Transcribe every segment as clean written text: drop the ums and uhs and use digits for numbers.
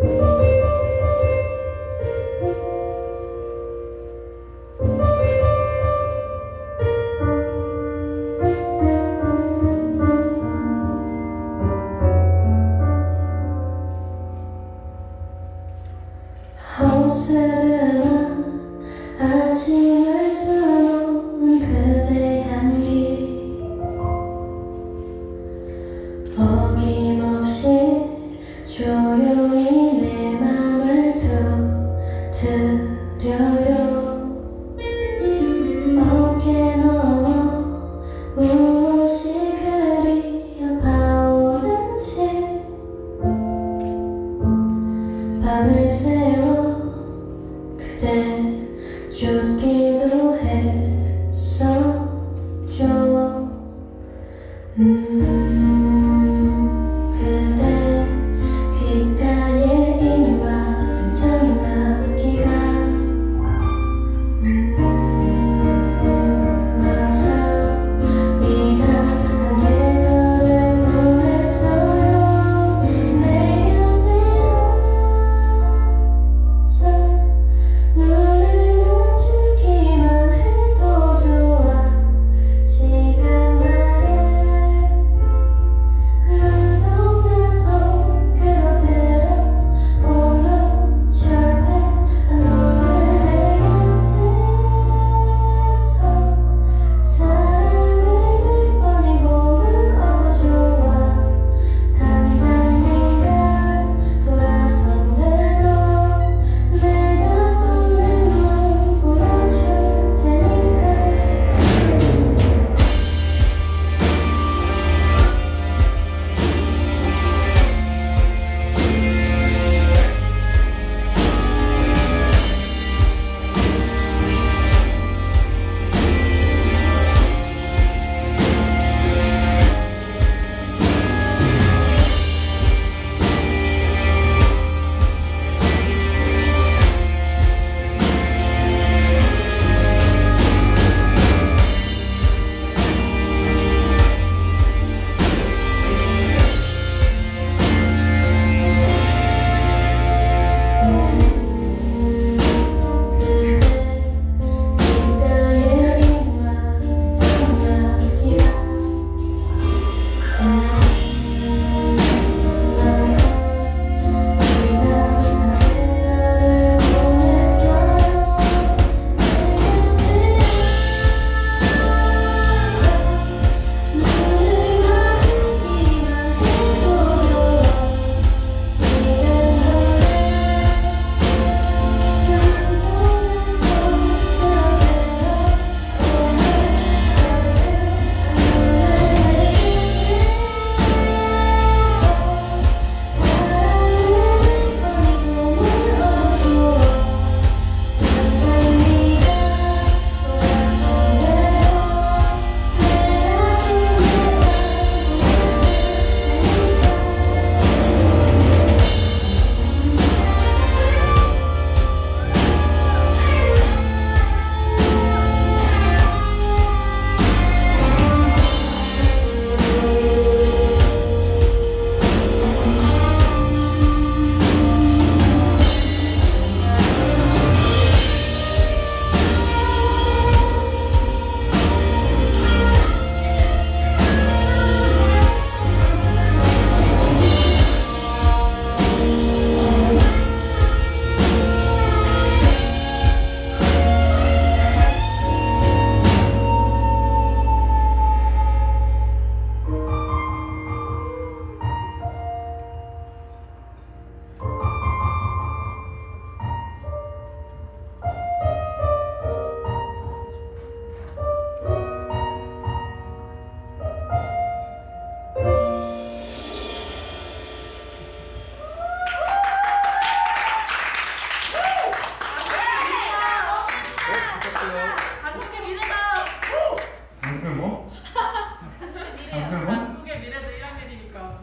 아침을 수놓은 그대 향기 어김없이 조용히 내 맘을 두드려요. 어깨 넘어 무엇이 그리 아파오는지 밤을 새워 그대 쫓기도 했었죠. 그대 귓가에 입마른 전화기가 망설이다 한 계절을 보냈어요. 내 곁에 앉아 눈을 맞추기만 해도 좋아. 지금 나의 눈동자 속으로 들어오면 절대 안 놀래. 내 곁에서 사랑을 100번이고 물어도 좋아. 당장 네가 돌아선대도 내가 또 내 맘 보여줄 테니까. 한국의 미래도 1학년이니까.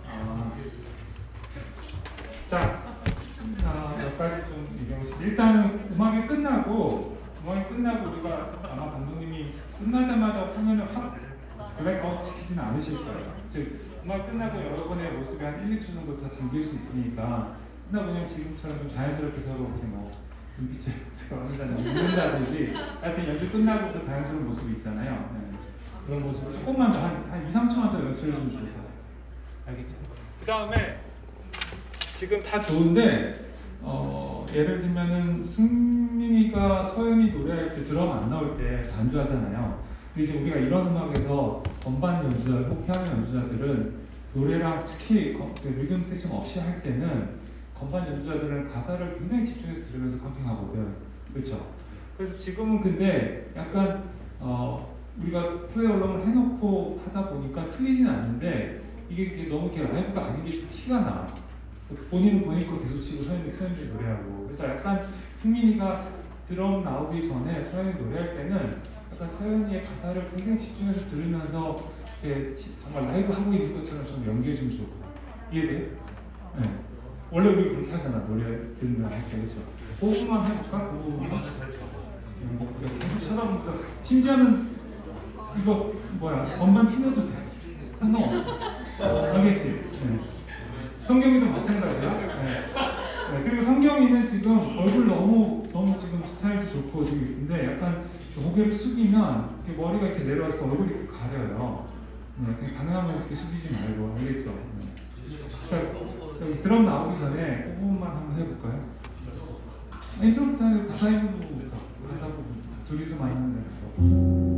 자, 몇 가지 좀 얘기하고 일단은 음악이 끝나고 우리가 아마 감독님이 끝나자마자 화면을 확 블랙아웃 시키지는 않으실 거예요. 즉 음악 끝나고 여러분의 모습이 한 1, 2초 정도 다 담길 수 있으니까 끝나고 그냥 지금처럼 좀 자연스럽게 서로 이렇게 뭐 눈빛을 웃는다든지 하여튼 연주 끝나고 그 자연스러운 모습이 있잖아요. 네. 그런 모습을 조금만 더 한 2, 3초만 더 연출해주면 좋을 것 같아요. 알겠죠? 그 다음에 지금 다 좋은데 예를 들면은 승민이가 서연이 노래할 때 드럼 안 나올 때 반주하잖아요. 근데 이제 우리가 이런 음악에서 건반 연주자, 피아노 연주자들은 노래랑 특히 리듬 세션 없이 할 때는 건반 연주자들은 가사를 굉장히 집중해서 들으면서 컴핑하거든. 그렇죠? 그래서 지금은 근데 약간 우리가 플레이얼럼을 해놓고 하다 보니까 틀리진 않는데 이게 이제 너무 이렇게 라이브가 아닌 게 티가 나. 본인은 본인 거 계속 치고 서연이 노래하고. 그래서 약간 승민이가 드럼 나오기 전에 서연이 노래할 때는 약간 서연이의 가사를 굉장히 집중해서 들으면서 정말 라이브 하고 있는 것처럼 좀 연기해주면 좋을 것 같아요. 이해돼요? 네. 원래 우리 그렇게 하잖아. 노래 듣는 할 때. 그렇죠? 호흡만 해볼까? 호흡만. 계속 쳐다보면서 심지어는 이거 뭐야 건반 튀어도 돼. 상관없어. 알겠지? 네. 성경이도 마찬가지야. 네. 네. 그리고 성경이는 지금 얼굴 너무 지금 스타일도 좋고 근데 약간 고개를 숙이면 이렇게 머리가 이렇게 내려와서 얼굴이 이렇게 가려요. 네. 그냥 가능하면 이렇게 숙이지 말고. 알겠죠? 네. 자, 드럼 나오기 전에 그 부분만 한번 해볼까요? 인트로부터 가사 부분 둘이서 많이 하는 데.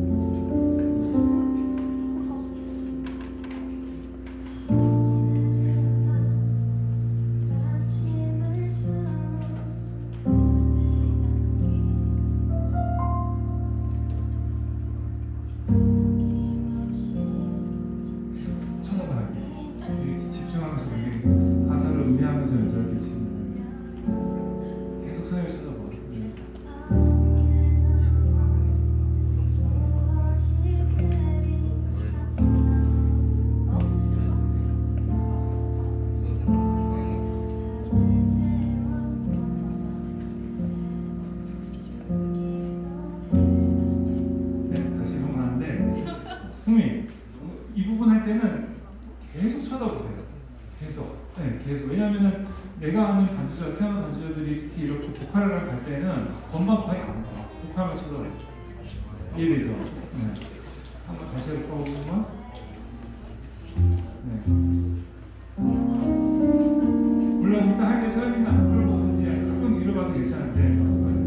이 부분 할 때는 계속 쳐다보세요. 계속. 왜냐하면 내가 아는 반주자, 피아노 반주자들이 특히 이렇게 보컬을 할 때는 건반 거의 안 봐. 보컬만 쳐다보세요. 이해되죠? 네. 한번 다시 해볼까? 네. 물론 이따 할 때 서연이나 앞으로 보든지 가끔 뒤로 봐도 괜찮은데